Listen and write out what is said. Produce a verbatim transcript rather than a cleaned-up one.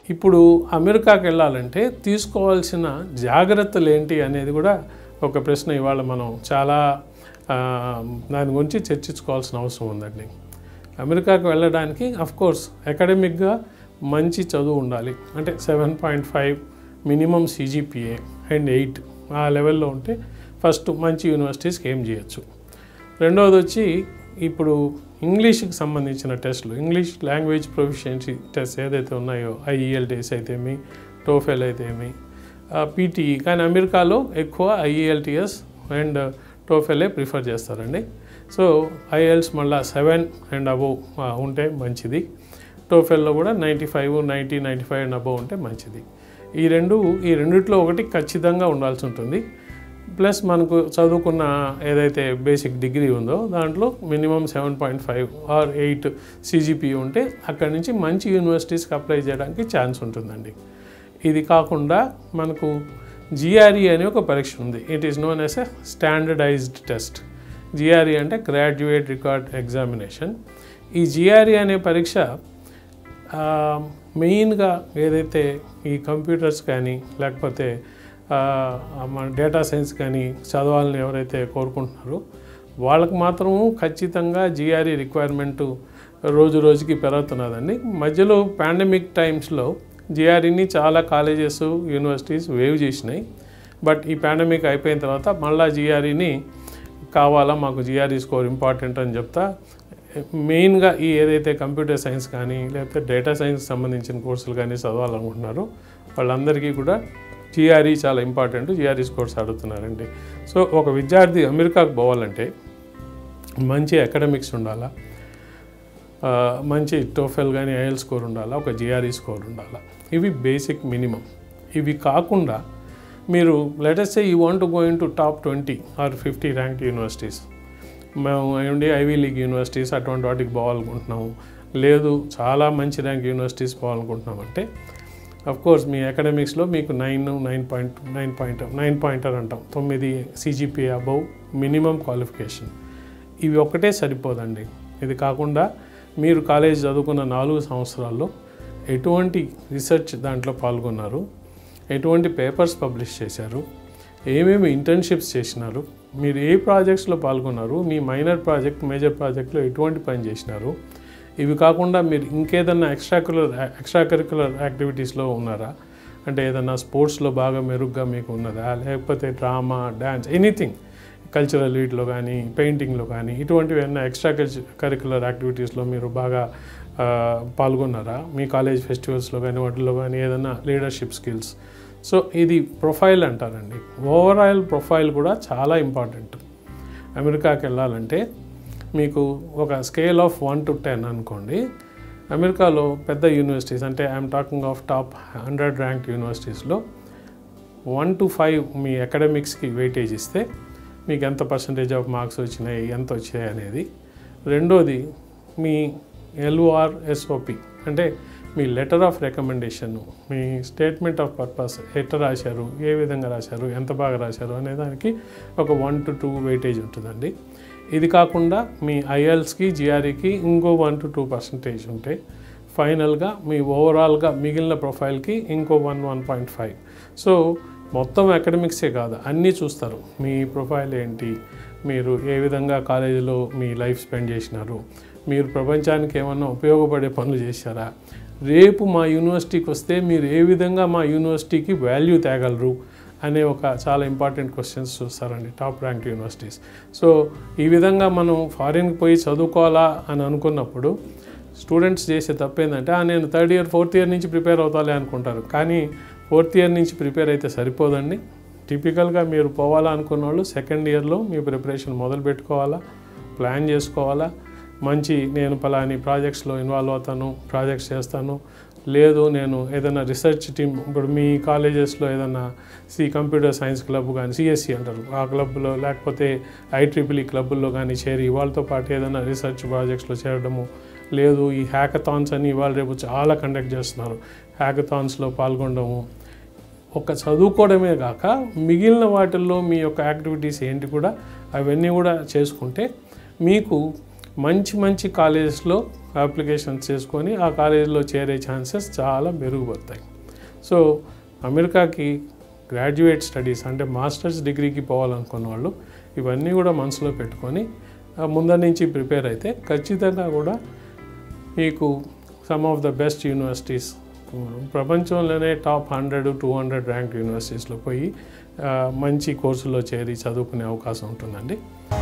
ఇప్పుడు అమెరికాకి వెళ్ళాలంటే తీసుకోవాల్సిన జాగ్రత్తలు ఏంటి అనేది కూడా ఒక ప్రశ్న ఇవాళ మనం చాలా దాని గురించి చర్చించుకోవాల్సిన అవసరం ఉందండి. అమెరికాకి వెళ్ళడానికి అఫ్కోర్స్ అకాడమిక్గా మంచి చదువు ఉండాలి. అంటే seven point five minimum CGPA and eight ఆ లెవెల్లో ఉంటే ఫస్ట్ మంచి యూనివర్సిటీస్కి ఏం చేయొచ్చు. రెండవది వచ్చి ఇప్పుడు ఇంగ్లీష్కి సంబంధించిన టెస్టులు, ఇంగ్లీష్ లాంగ్వేజ్ ప్రొఫిషియన్సీ టెస్ట్ ఏదైతే ఉన్నాయో ఐఈఎల్టీఎస్ అయితేమి, టోఫెల్ అయితేమి, పీటీఈ, కానీ అమెరికాలో ఎక్కువ ఐఈఎల్టీఎస్ అండ్ టోఫెలే ప్రిఫర్ చేస్తారండి. సో ఐఎల్స్ మళ్ళీ సెవెన్ అండ్ అబోవ్ ఉంటే మంచిది. టోఫెల్లో కూడా ninety five ninety ninety five and above ఉంటే మంచిది. ఈ రెండు ఈ రెండిట్లో ఒకటి ఖచ్చితంగా ఉండాల్సి ఉంటుంది. ప్లస్ మనకు చదువుకున్న ఏదైతే బేసిక్ డిగ్రీ ఉందో దాంట్లో minimum seven point five or eight CGPA ఉంటే అక్కడి నుంచి మంచి యూనివర్సిటీస్కి అప్లై చేయడానికి ఛాన్స్ ఉంటుందండి. ఇది కాకుండా మనకు జిఆర్ఈ అనే ఒక పరీక్ష ఉంది. It is known as a standardised test. GRE అంటే గ్రాడ్యుయేట్ రికార్డ్ ఎగ్జామినేషన్. ఈ జిఆర్ఈ అనే పరీక్ష మెయిన్గా ఏదైతే ఈ కంప్యూటర్స్ కానీ లేకపోతే మన డేటా సైన్స్ కానీ చదవాలని ఎవరైతే కోరుకుంటున్నారో వాళ్ళకు మాత్రము ఖచ్చితంగా జిఆర్ఈ రిక్వైర్మెంటు రోజు రోజుకి పెరుగుతున్నదండి. మధ్యలో పాండమిక్ టైమ్స్లో జిఆర్ఈని చాలా కాలేజెస్ యూనివర్సిటీస్ వేవ్ చేసినాయి. బట్ ఈ పాండమిక్ అయిపోయిన తర్వాత మళ్ళీ జిఆర్ఈని కావాలా, మాకు జిఆర్ఈ స్కోర్ ఇంపార్టెంట్ అని చెప్తా మెయిన్గా ఈ ఏదైతే కంప్యూటర్ సైన్స్ కానీ లేకపోతే డేటా సైన్స్కి సంబంధించిన కోర్సులు కానీ చదవాలనుకుంటున్నారో వాళ్ళందరికీ కూడా జిఆర్ఈ చాలా ఇంపార్టెంట్. జిఆర్ఈ స్కోర్స్ అడుగుతున్నారండి. సో ఒక విద్యార్థి అమెరికాకు పోవాలంటే మంచి అకాడమిక్స్ ఉండాలా, మంచి టోఫెల్ కానీ ఐఎల్ స్కోర్ ఉండాలా, ఒక జిఆర్ఈ స్కోర్ ఉండాలా. ఇవి బేసిక్ మినిమం. ఇవి కాకుండా మీరు let's say you want to go into top twenty or fifty ranked universities, మేము ఉండి ఐవీ లీగ్ యూనివర్సిటీస్ అటువంటి వాటికి పోవాలనుకుంటున్నాము, లేదు చాలా మంచి ర్యాంక్ యూనివర్సిటీస్ పోవాలనుకుంటున్నాం అంటే అఫ్కోర్స్ మీ అకాడమిక్స్లో మీకు nine nine point nine point nine pointer అంటాం, తొమ్మిది సీజీపీఏ అబౌవ్ మినిమం క్వాలిఫికేషన్. ఇవి ఒక్కటే సరిపోదండి. ఇది కాకుండా మీరు కాలేజ్ చదువుకున్న నాలుగు సంవత్సరాల్లో ఎటువంటి రీసెర్చ్ దాంట్లో పాల్గొన్నారు, ఎటువంటి పేపర్స్ పబ్లిష్ చేశారు, ఏమేమి ఇంటర్న్షిప్స్ చేసినారు, మీరు ఏ ప్రాజెక్ట్స్లో పాల్గొన్నారు, మీ మైనర్ ప్రాజెక్ట్ మేజర్ ప్రాజెక్ట్లో ఎటువంటి పని చేసినారు, ఇవి కాకుండా మీరు ఇంకేదన్నా ఎక్స్ట్రా కరిక్యులర్ ఎక్స్ట్రా కరిక్యులర్ యాక్టివిటీస్లో ఉన్నారా, అంటే ఏదన్నా స్పోర్ట్స్లో బాగా మెరుగ్గా మీకు ఉన్నదా, లేకపోతే డ్రామా, డ్యాన్స్, ఎనీథింగ్ కల్చరల్ వీటిలో కానీ పెయింటింగ్లో కానీ ఇటువంటివి ఏమన్నా ఎక్స్ట్రా కరిక్యులర్ యాక్టివిటీస్లో మీరు బాగా పాల్గొన్నారా, మీ కాలేజ్ ఫెస్టివల్స్లో కానీ వాటిల్లో కానీ ఏదన్నా లీడర్షిప్ స్కిల్స్. సో ఇది ప్రొఫైల్ అంటారండి. ఓవరాల్ ప్రొఫైల్ కూడా చాలా ఇంపార్టెంట్. అమెరికాకి వెళ్ళాలంటే మీకు ఒక scale of one to ten అనుకోండి. అమెరికాలో పెద్ద యూనివర్సిటీస్ అంటే I'm talking of top hundred rank యూనివర్సిటీస్లో వన్ టు ఫైవ్ మీ అకాడమిక్స్కి వెయిటేజ్ ఇస్తే మీకు ఎంత పర్సంటేజ్ ఆఫ్ మార్క్స్ వచ్చినాయి, ఎంత వచ్చాయి అనేది. రెండోది మీ ఎల్ఓఆర్ ఎస్ఓపి అంటే మీ లెటర్ ఆఫ్ రికమెండేషన్, మీ స్టేట్మెంట్ ఆఫ్ పర్పస్ ఎట్లా రాశారు, ఏ విధంగా రాశారు, ఎంత బాగా రాశారు అనే దానికి ఒక వన్ టు టూ వెయిటేజ్ ఉంటుందండి. ఇది కాకుండా మీ ఐఎల్స్కి జిఆర్ఈకి ఇంకో వన్ టు టూ పర్సంటేజ్ ఉంటే ఫైనల్గా మీ ఓవరాల్గా మిగిలిన ప్రొఫైల్కి ఇంకో one one point five. So మొత్తం అకాడమిక్సే కాదు అన్నీ చూస్తారు. మీ ప్రొఫైల్ ఏంటి, మీరు ఏ విధంగా కాలేజీలో మీ లైఫ్ స్పెండ్ చేసినారు, మీరు ప్రపంచానికి ఏమన్నా ఉపయోగపడే పనులు చేశారా, రేపు మా యూనివర్సిటీకి వస్తే మీరు ఏ విధంగా మా యూనివర్సిటీకి వాల్యూ తేగలరు అనే ఒక చాలా ఇంపార్టెంట్ క్వశ్చన్స్ చూస్తారండి టాప్ ర్యాంక్ యూనివర్సిటీస్. సో ఈ విధంగా మనం ఫారిన్కి పోయి చదువుకోవాలా అని అనుకున్నప్పుడు స్టూడెంట్స్ చేసే తప్పు ఏంటంటే నేను థర్డ్ ఇయర్ ఫోర్త్ ఇయర్ నుంచి ప్రిపేర్ అవుతాలే అనుకుంటారు. కానీ ఫోర్త్ ఇయర్ నుంచి ప్రిపేర్ అయితే సరిపోదండి. టిపికల్గా మీరు పోవాలా అనుకున్న వాళ్ళు సెకండ్ ఇయర్లో మీ ప్రిపరేషన్ మొదలు పెట్టుకోవాలా, ప్లాన్ చేసుకోవాలా. మంచి నేను పలాని ప్రాజెక్ట్స్లో ఇన్వాల్వ్ అవుతాను, ప్రాజెక్ట్స్ చేస్తాను, లేదు నేను ఏదైనా రీసెర్చ్ టీమ్, ఇప్పుడు మీ కాలేజెస్లో ఏదైనా సి కంప్యూటర్ సైన్స్ క్లబ్ కానీ సిఎస్సి అంటారు ఆ క్లబ్లో, లేకపోతే ఐట్రిపుల్ ఈ క్లబ్బుల్లో కానీ చేరి వాళ్ళతో పాటు ఏదైనా రీసెర్చ్ ప్రాజెక్ట్స్లో చేరడము, లేదు ఈ హ్యాకథాన్స్ అని ఇవాళ రేపు చాలా కండక్ట్ చేస్తున్నారు, హ్యాకథాన్స్లో పాల్గొనడము. ఒక చదువుకోవడమే కాక మిగిలిన వాటిల్లో మీ యొక్క యాక్టివిటీస్ ఏంటి కూడా అవన్నీ కూడా చేసుకుంటే మీకు మంచి మంచి కాలేజెస్లో అప్లికేషన్స్ చేసుకొని ఆ కాలేజీలో చేరే ఛాన్సెస్ చాలా మెరుగుపడతాయి. సో అమెరికాకి గ్రాడ్యుయేట్ స్టడీస్ అంటే మాస్టర్స్ డిగ్రీకి పోవాలనుకున్న వాళ్ళు ఇవన్నీ కూడా మనసులో పెట్టుకొని ముందర నుంచి ప్రిపేర్ అయితే ఖచ్చితంగా కూడా మీకు some of the best universities, ప్రపంచంలోనే top hundred two hundred rank యూనివర్సిటీస్లో పోయి మంచి కోర్సులో చేరి చదువుకునే అవకాశం ఉంటుందండి.